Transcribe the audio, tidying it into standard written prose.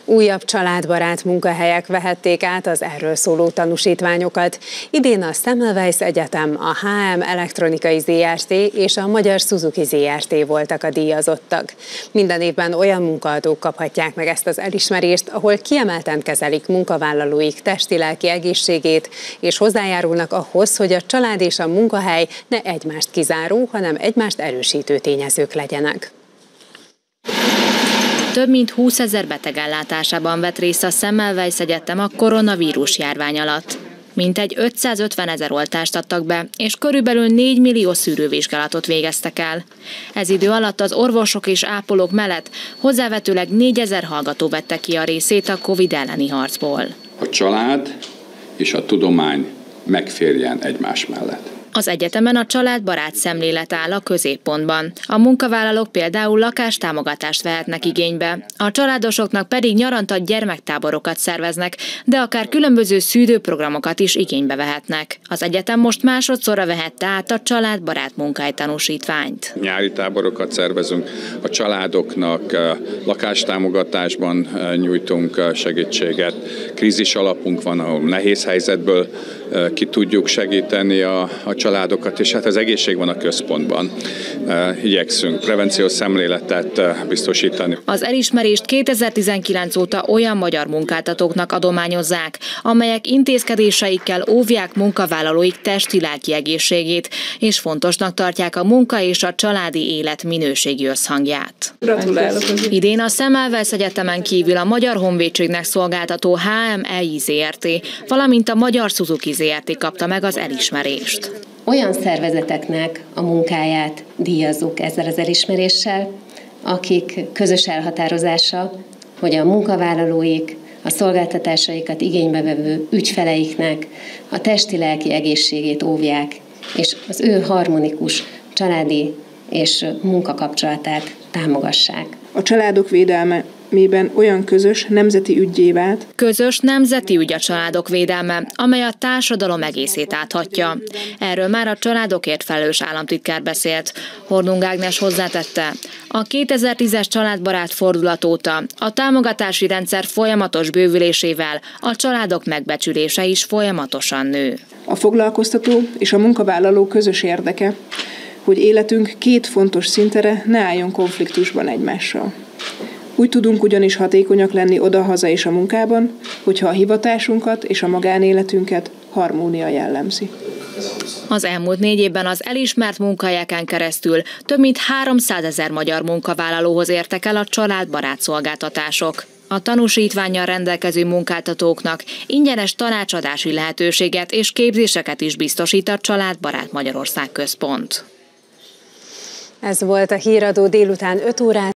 Újabb családbarát munkahelyek vehették át az erről szóló tanúsítványokat. Idén a Semmelweis Egyetem, a HM Elektronikai Zrt. És a Magyar Suzuki Zrt. Voltak a díjazottak. Minden évben olyan munkaadók kaphatják meg ezt az elismerést, ahol kiemelten kezelik munkavállalóik testi-lelki egészségét, és hozzájárulnak ahhoz, hogy a család és a munkahely ne egymást kizáró, hanem egymást erősítő tényezők legyenek. Több mint 20 000 beteg ellátásában vett részt a Semmelweis Egyetem a koronavírus járvány alatt. Mintegy 550 000 oltást adtak be, és körülbelül 4 millió szűrővizsgálatot végeztek el. Ez idő alatt az orvosok és ápolók mellett hozzávetőleg 4000 hallgató vette ki a részét a Covid elleni harcból. A család és a tudomány megférjen egymás mellett. Az egyetemen a családbarát szemlélet áll a középpontban. A munkavállalók például lakástámogatást vehetnek igénybe, a családosoknak pedig nyaranta gyermektáborokat szerveznek, de akár különböző szűrőprogramokat is igénybe vehetnek. Az egyetem most másodszorra vehette át a családbarát munkahelytanúsítványt. Nyári táborokat szervezünk, a családoknak lakástámogatásban nyújtunk segítséget, krízis alapunk van, ahol nehéz helyzetből ki tudjuk segíteni a családokat, és hát az egészség van a központban. Igyekszünk prevenciós szemléletet biztosítani. Az elismerést 2019 óta olyan magyar munkáltatóknak adományozzák, amelyek intézkedéseikkel óvják munkavállalóik testi-lelki egészségét, és fontosnak tartják a munka és a családi élet minőségi összhangját. Gratulálok! Idén a Semmelweis Egyetemen kívül a Magyar Honvédségnek szolgáltató HM Zrt., valamint a Magyar Suzuki Zrt. Kapta meg az elismerést. Olyan szervezeteknek a munkáját díjazzuk ezzel az elismeréssel, akik közös elhatározása, hogy a munkavállalóik a szolgáltatásaikat igénybe vevő ügyfeleiknek a testi-lelki egészségét óvják, és az ő harmonikus családi és munkakapcsolatát támogassák. A családok védelmében olyan közös nemzeti üggyé vált. Közös nemzeti ügy a családok védelme, amely a társadalom egészét áthatja. Erről már a családokért felelős államtitkár beszélt. Hornung Ágnes hozzátette, a 2010-es családbarát fordulat óta a támogatási rendszer folyamatos bővülésével a családok megbecsülése is folyamatosan nő. A foglalkoztató és a munkavállaló közös érdeke, hogy életünk két fontos szintere ne álljon konfliktusban egymással. Úgy tudunk ugyanis hatékonyak lenni oda-haza és a munkában, hogyha a hivatásunkat és a magánéletünket harmónia jellemzi. Az elmúlt 4 évben az elismert munkahelyeken keresztül több mint 300 000 magyar munkavállalóhoz értek el a családbarát szolgáltatások. A tanúsítvánnyal rendelkező munkáltatóknak ingyenes tanácsadási lehetőséget és képzéseket is biztosít a Családbarát Magyarország Központ. Ez volt a Híradó délután 5 órát.